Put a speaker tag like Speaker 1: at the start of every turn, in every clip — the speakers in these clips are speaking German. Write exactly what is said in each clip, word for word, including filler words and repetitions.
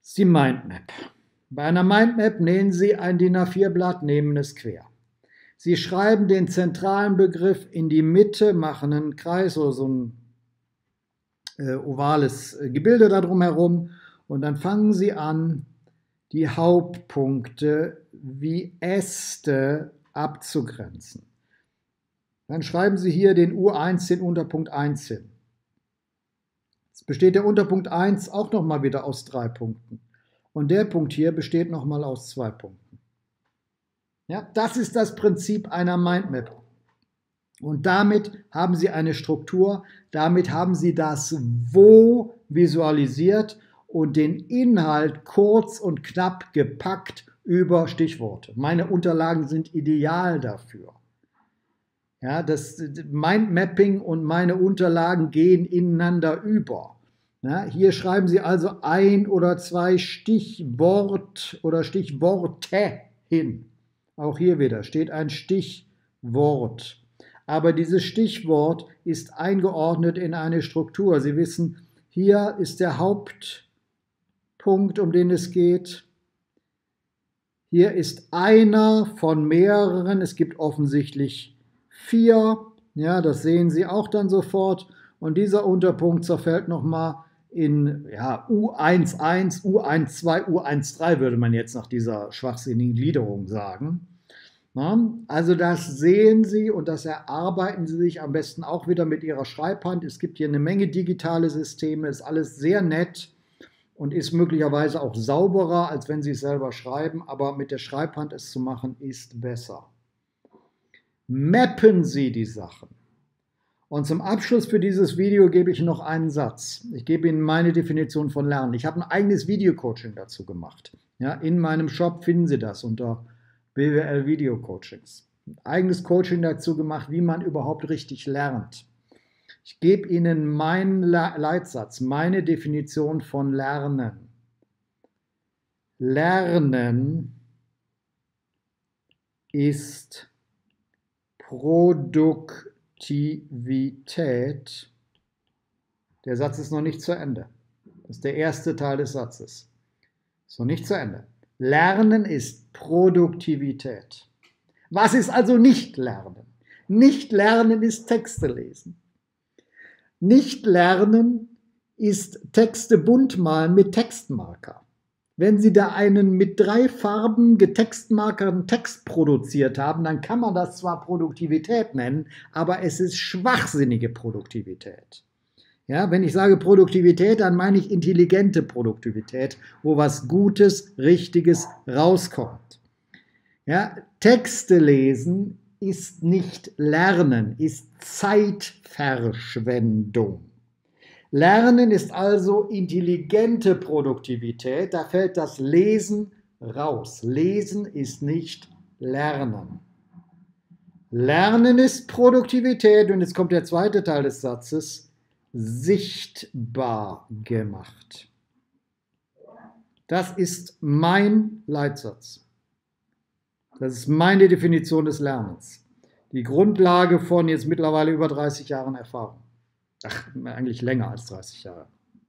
Speaker 1: ist die Mindmap. Bei einer Mindmap nehmen Sie ein D I N A vier Blatt, nehmen es quer. Sie schreiben den zentralen Begriff in die Mitte, machen einen Kreis oder so ein äh, ovales Gebilde darum herum und dann fangen Sie an, die Hauptpunkte wie Äste abzugrenzen. Dann schreiben Sie hier den U eins, den Unterpunkt eins hin. Jetzt besteht der Unterpunkt eins auch nochmal wieder aus drei Punkten. Und der Punkt hier besteht nochmal aus zwei Punkten. Ja, das ist das Prinzip einer Mindmap. Und damit haben Sie eine Struktur, damit haben Sie das Wo visualisiert und den Inhalt kurz und knapp gepackt über Stichworte. Meine Unterlagen sind ideal dafür. Ja, das Mindmapping und meine Unterlagen gehen ineinander über. Ja, hier schreiben Sie also ein oder zwei Stichwort oder Stichworte hin. Auch hier wieder steht ein Stichwort. Aber dieses Stichwort ist eingeordnet in eine Struktur. Sie wissen, hier ist der Hauptpunkt, um den es geht. Hier ist einer von mehreren. Es gibt offensichtlich vier. Ja, das sehen Sie auch dann sofort. Und dieser Unterpunkt zerfällt nochmal in ja, U eins Punkt eins, U eins Punkt zwei, U eins Punkt drei würde man jetzt nach dieser schwachsinnigen Gliederung sagen. Na, also das sehen Sie und das erarbeiten Sie sich am besten auch wieder mit Ihrer Schreibhand. Es gibt hier eine Menge digitale Systeme, ist alles sehr nett und ist möglicherweise auch sauberer, als wenn Sie es selber schreiben, aber mit der Schreibhand es zu machen, ist besser. Mappen Sie die Sachen. Und zum Abschluss für dieses Video gebe ich noch einen Satz. Ich gebe Ihnen meine Definition von Lernen. Ich habe ein eigenes Videocoaching dazu gemacht. Ja, in meinem Shop finden Sie das unter B W L Video Coachings. Ein eigenes Coaching dazu gemacht, wie man überhaupt richtig lernt. Ich gebe Ihnen meinen Leitsatz, meine Definition von Lernen. Lernen ist Produktivität. Der Satz ist noch nicht zu Ende. Das ist der erste Teil des Satzes. Ist noch nicht zu Ende. Lernen ist Produktivität. Was ist also nicht Lernen? Nicht Lernen ist Texte lesen. Nicht Lernen ist Texte bunt malen mit Textmarker. Wenn Sie da einen mit drei Farben getextmarkerten Text produziert haben, dann kann man das zwar Produktivität nennen, aber es ist schwachsinnige Produktivität. Ja, wenn ich sage Produktivität, dann meine ich intelligente Produktivität, wo was Gutes, Richtiges rauskommt. Ja, Texte lesen ist nicht Lernen, ist Zeitverschwendung. Lernen ist also intelligente Produktivität, da fällt das Lesen raus. Lesen ist nicht Lernen. Lernen ist Produktivität, und jetzt kommt der zweite Teil des Satzes, sichtbar gemacht. Das ist mein Leitsatz. Das ist meine Definition des Lernens. Die Grundlage von jetzt mittlerweile über dreißig Jahren Erfahrung. Ach, eigentlich länger als dreißig Jahre.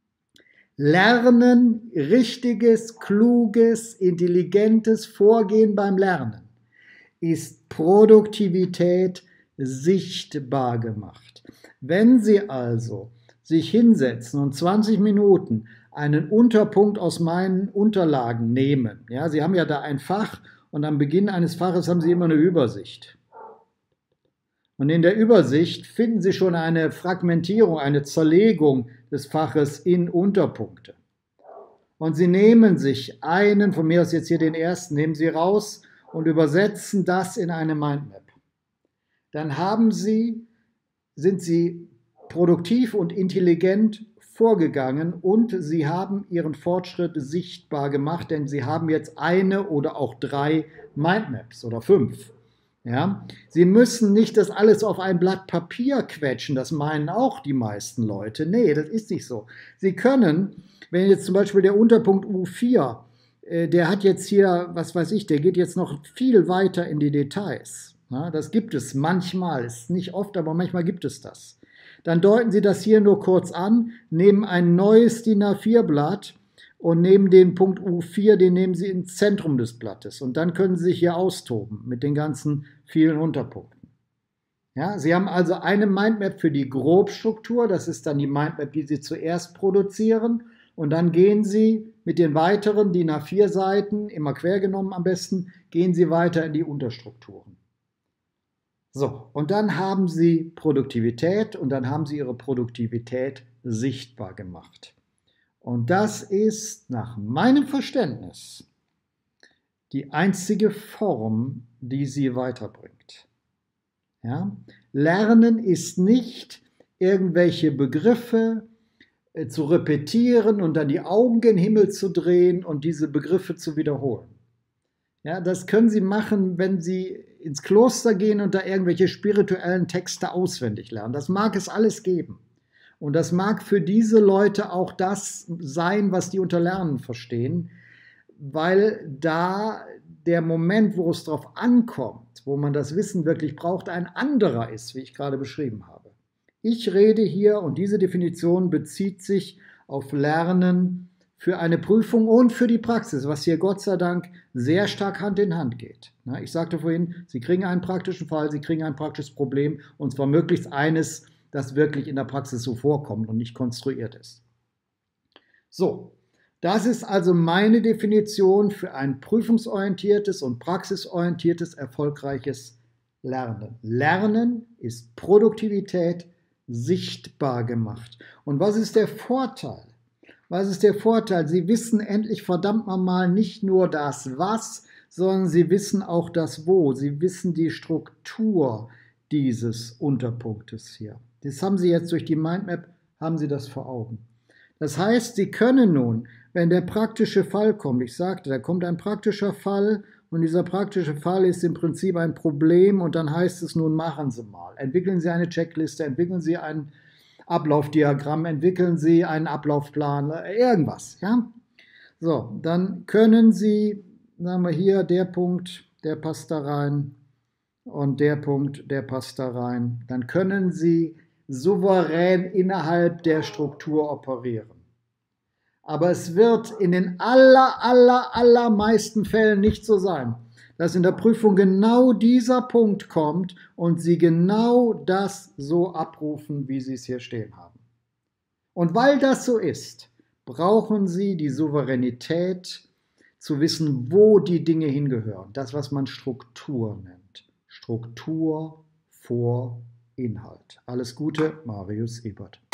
Speaker 1: Lernen, richtiges, kluges, intelligentes Vorgehen beim Lernen ist Produktivität sichtbar gemacht. Wenn Sie also sich hinsetzen und zwanzig Minuten einen Unterpunkt aus meinen Unterlagen nehmen, ja, Sie haben ja da ein Fach und am Beginn eines Faches haben Sie immer eine Übersicht. Und in der Übersicht finden Sie schon eine Fragmentierung, eine Zerlegung des Faches in Unterpunkte. Und Sie nehmen sich einen, von mir aus jetzt hier den ersten, nehmen Sie raus und übersetzen das in eine Mindmap. Dann haben Sie, sind Sie produktiv und intelligent vorgegangen und Sie haben Ihren Fortschritt sichtbar gemacht, denn Sie haben jetzt eine oder auch drei Mindmaps oder fünf. Ja? Sie müssen nicht das alles auf ein Blatt Papier quetschen, das meinen auch die meisten Leute. Nee, das ist nicht so. Sie können, wenn jetzt zum Beispiel der Unterpunkt U vier, äh, der hat jetzt hier, was weiß ich, der geht jetzt noch viel weiter in die Details. Ja? Das gibt es manchmal, ist nicht oft, aber manchmal gibt es das. Dann deuten Sie das hier nur kurz an, nehmen ein neues D I N A vier Blatt und nehmen den Punkt U vier, den nehmen Sie ins Zentrum des Blattes. Und dann können Sie sich hier austoben mit den ganzen vielen Unterpunkten. Ja, Sie haben also eine Mindmap für die Grobstruktur, das ist dann die Mindmap, die Sie zuerst produzieren. Und dann gehen Sie mit den weiteren D I N A vier Seiten, immer quer genommen am besten, gehen Sie weiter in die Unterstrukturen. So, und dann haben Sie Produktivität und dann haben Sie Ihre Produktivität sichtbar gemacht. Und das ist nach meinem Verständnis die einzige Form, die Sie weiterbringt. Ja? Lernen ist nicht, irgendwelche Begriffe äh, zu repetieren und dann die Augen gen Himmel zu drehen und diese Begriffe zu wiederholen. Ja, das können Sie machen, wenn Sie ins Kloster gehen und da irgendwelche spirituellen Texte auswendig lernen. Das mag es alles geben. Und das mag für diese Leute auch das sein, was die unter Lernen verstehen, weil da der Moment, wo es darauf ankommt, wo man das Wissen wirklich braucht, ein anderer ist, wie ich gerade beschrieben habe. Ich rede hier, und diese Definition bezieht sich auf Lernen für eine Prüfung und für die Praxis, was hier Gott sei Dank sehr stark Hand in Hand geht. Ich sagte vorhin, Sie kriegen einen praktischen Fall, Sie kriegen ein praktisches Problem, und zwar möglichst eines, das wirklich in der Praxis so vorkommt und nicht konstruiert ist. So, das ist also meine Definition für ein prüfungsorientiertes und praxisorientiertes, erfolgreiches Lernen. Lernen ist Produktivität sichtbar gemacht. Und was ist der Vorteil? Was ist der Vorteil? Sie wissen endlich verdammt mal nicht nur das Was, sondern Sie wissen auch das Wo. Sie wissen die Struktur dieses Unterpunktes hier. Das haben Sie jetzt durch die Mindmap, haben Sie das vor Augen. Das heißt, Sie können nun, wenn der praktische Fall kommt, ich sagte, da kommt ein praktischer Fall und dieser praktische Fall ist im Prinzip ein Problem und dann heißt es nun, machen Sie mal. Entwickeln Sie eine Checkliste, entwickeln Sie ein Ablaufdiagramm, entwickeln Sie einen Ablaufplan, irgendwas. Ja? So, dann können Sie, sagen wir hier, der Punkt, der passt da rein und der Punkt, der passt da rein. Dann können Sie souverän innerhalb der Struktur operieren. Aber es wird in den aller, aller, allermeisten Fällen nicht so sein, dass in der Prüfung genau dieser Punkt kommt und Sie genau das so abrufen, wie Sie es hier stehen haben. Und weil das so ist, brauchen Sie die Souveränität zu wissen, wo die Dinge hingehören. Das, was man Struktur nennt. Struktur vor Inhalt. Alles Gute, Marius Ebert.